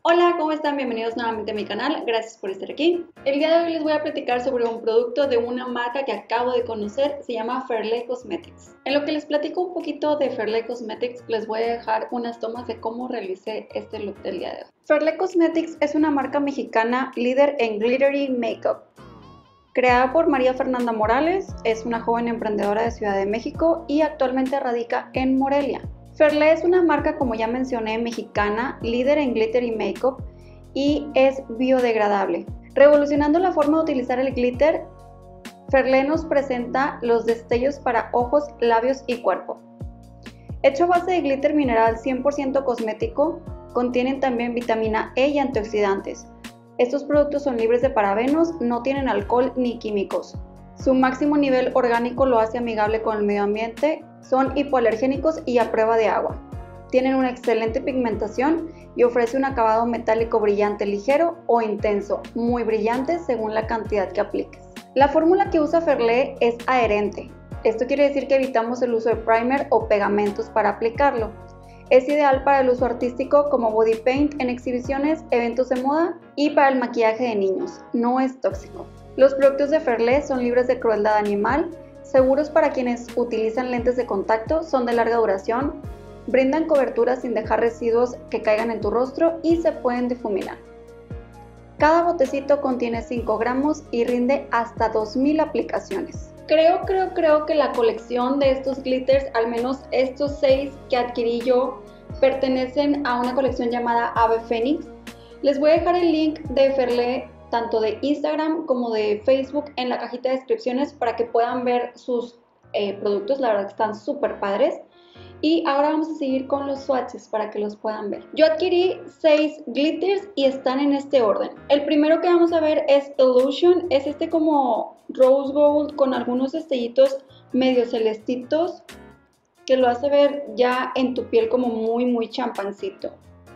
Hola, ¿cómo están? Bienvenidos nuevamente a mi canal, gracias por estar aquí. El día de hoy les voy a platicar sobre un producto de una marca que acabo de conocer, se llama Fairlay Cosmetics. En lo que les platico un poquito de Fairlay Cosmetics, les voy a dejar unas tomas de cómo realicé este look del día de hoy. Fairlay Cosmetics es una marca mexicana líder en glittery makeup. Creada por María Fernanda Morales, es una joven emprendedora de Ciudad de México y actualmente radica en Morelia. Fairlay es una marca, como ya mencioné, mexicana, líder en glitter y makeup y es biodegradable. Revolucionando la forma de utilizar el glitter, Fairlay nos presenta los destellos para ojos, labios y cuerpo. Hecho a base de glitter mineral 100% cosmético, contienen también vitamina E y antioxidantes. Estos productos son libres de parabenos, no tienen alcohol ni químicos. Su máximo nivel orgánico lo hace amigable con el medio ambiente, son hipoalergénicos y a prueba de agua. Tienen una excelente pigmentación y ofrece un acabado metálico brillante ligero o intenso, muy brillante según la cantidad que apliques. La fórmula que usa Fairlay es adherente. Esto quiere decir que evitamos el uso de primer o pegamentos para aplicarlo. Es ideal para el uso artístico como body paint en exhibiciones, eventos de moda y para el maquillaje de niños. No es tóxico. Los productos de Fairlay son libres de crueldad animal, seguros para quienes utilizan lentes de contacto, son de larga duración, brindan cobertura sin dejar residuos que caigan en tu rostro y se pueden difuminar. Cada botecito contiene 5 gramos y rinde hasta 2000 aplicaciones. Creo que la colección de estos glitters, al menos estos 6 que adquirí yo, pertenecen a una colección llamada Ave Fénix. Les voy a dejar el link de Fairlay tanto de Instagram como de Facebook en la cajita de descripciones para que puedan ver sus productos. La verdad que están súper padres. Y ahora vamos a seguir con los swatches para que los puedan ver. Yo adquirí 6 glitters y están en este orden. El primero que vamos a ver es Illusion. Es este como rose gold con algunos destellitos medio celestitos que lo hace ver ya en tu piel como muy champancito.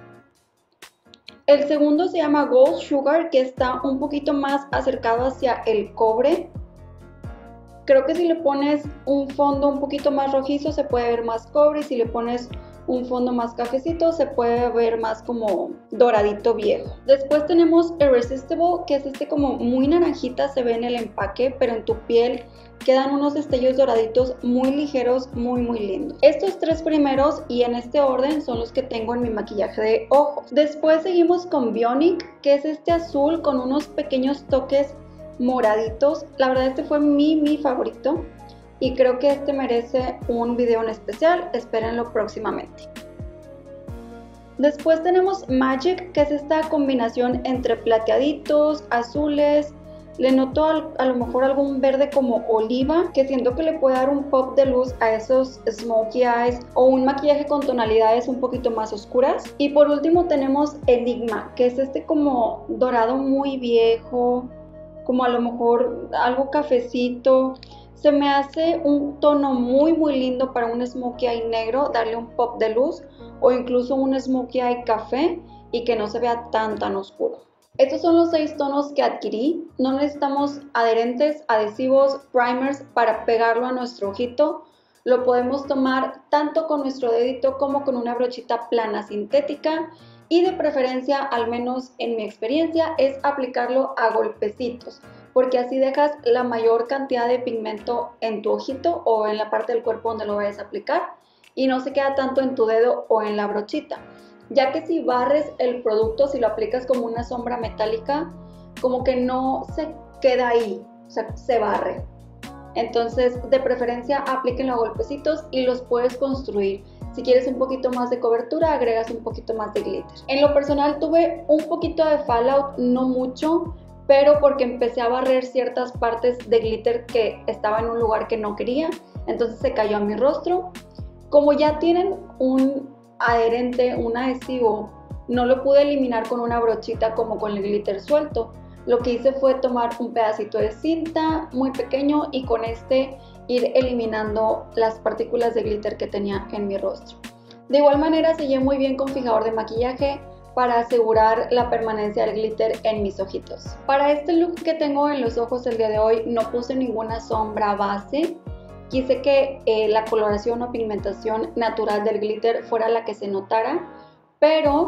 El segundo se llama Gold Sugar, que está un poquito más acercado hacia el cobre. Creo que si le pones un fondo un poquito más rojizo se puede ver más cobre, y si le pones un fondo más cafecito se puede ver más como doradito viejo. Después tenemos Irresistible, que es este como muy naranjita, se ve en el empaque, pero en tu piel quedan unos destellos doraditos muy ligeros, muy lindos. Estos 3 primeros y en este orden son los que tengo en mi maquillaje de ojos. Después seguimos con Bionic, que es este azul con unos pequeños toques moraditos. La verdad este fue mi favorito y creo que este merece un video en especial, espérenlo próximamente. Después tenemos Magic, que es esta combinación entre plateaditos, azules. Le noto a lo mejor algún verde como oliva, que siento que le puede dar un pop de luz a esos smokey eyes o un maquillaje con tonalidades un poquito más oscuras. Y por último tenemos Enigma, que es este como dorado muy viejo, como a lo mejor algo cafecito. Se me hace un tono muy lindo para un smokey eye negro, darle un pop de luz, o incluso un smokey eye café y que no se vea tan oscuro. Estos son los 6 tonos que adquirí. No necesitamos adherentes, adhesivos, primers para pegarlo a nuestro ojito. Lo podemos tomar tanto con nuestro dedito como con una brochita plana sintética. Y de preferencia, al menos en mi experiencia, es aplicarlo a golpecitos, porque así dejas la mayor cantidad de pigmento en tu ojito o en la parte del cuerpo donde lo vayas a aplicar y no se queda tanto en tu dedo o en la brochita. Ya que si barres el producto, si lo aplicas como una sombra metálica, como que no se queda ahí, o sea, se barre. Entonces, de preferencia, aplíquenlo a golpecitos y los puedes construir. Si quieres un poquito más de cobertura, agregas un poquito más de glitter. En lo personal tuve un poquito de fallout, no mucho, pero porque empecé a barrer ciertas partes de glitter que estaba en un lugar que no quería, entonces se cayó a mi rostro. Como ya tienen un adherente, un adhesivo, no lo pude eliminar con una brochita como con el glitter suelto. Lo que hice fue tomar un pedacito de cinta muy pequeño y con este ir eliminando las partículas de glitter que tenía en mi rostro. De igual manera sellé muy bien con fijador de maquillaje para asegurar la permanencia del glitter en mis ojitos. Para este look que tengo en los ojos el día de hoy no puse ninguna sombra base. Quise que la coloración o pigmentación natural del glitter fuera la que se notara, pero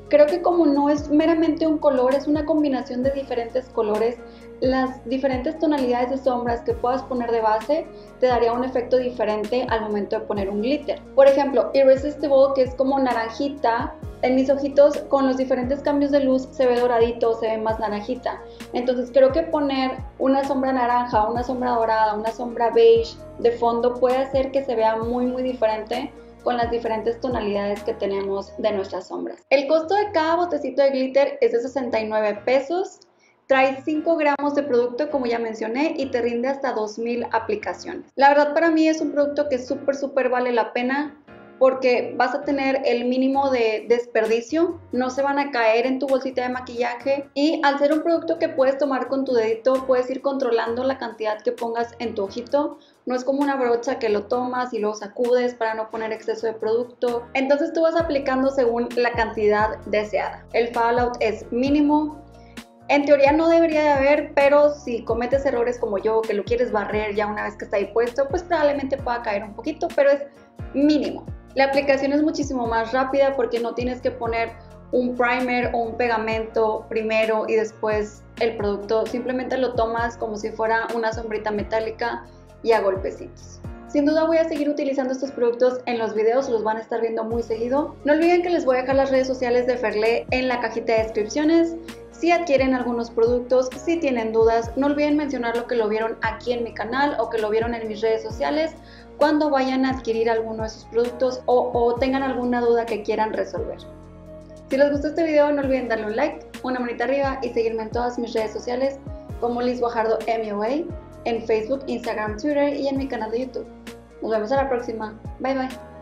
Creo que como no es meramente un color, es una combinación de diferentes colores, las diferentes tonalidades de sombras que puedas poner de base te daría un efecto diferente al momento de poner un glitter. Por ejemplo, Irresistible, que es como naranjita, en mis ojitos con los diferentes cambios de luz se ve doradito, se ve más naranjita. Entonces creo que poner una sombra naranja, una sombra dorada, una sombra beige de fondo puede hacer que se vea muy diferente con las diferentes tonalidades que tenemos de nuestras sombras. El costo de cada botecito de glitter es de 69 pesos. Trae 5 gramos de producto, como ya mencioné, y te rinde hasta 2000 aplicaciones. La verdad, para mí es un producto que súper vale la pena porque vas a tener el mínimo de desperdicio, no se van a caer en tu bolsita de maquillaje, y al ser un producto que puedes tomar con tu dedito, puedes ir controlando la cantidad que pongas en tu ojito. No es como una brocha que lo tomas y luego sacudes para no poner exceso de producto. Entonces tú vas aplicando según la cantidad deseada. El fallout es mínimo. En teoría no debería de haber, pero si cometes errores como yo, que lo quieres barrer ya una vez que está ahí puesto, pues probablemente pueda caer un poquito, pero es mínimo. La aplicación es muchísimo más rápida porque no tienes que poner un primer o un pegamento primero y después el producto. Simplemente lo tomas como si fuera una sombrita metálica y a golpecitos. Sin duda voy a seguir utilizando estos productos en los videos, los van a estar viendo muy seguido. No olviden que les voy a dejar las redes sociales de Ferlé en la cajita de descripciones. Si adquieren algunos productos, si tienen dudas, no olviden mencionar lo que lo vieron aquí en mi canal o que lo vieron en mis redes sociales cuando vayan a adquirir alguno de sus productos o tengan alguna duda que quieran resolver. Si les gustó este video, no olviden darle un like, una manita arriba y seguirme en todas mis redes sociales como Liz Guajardo MUA, en Facebook, Instagram, Twitter y en mi canal de YouTube. Nos vemos a la próxima. Bye bye.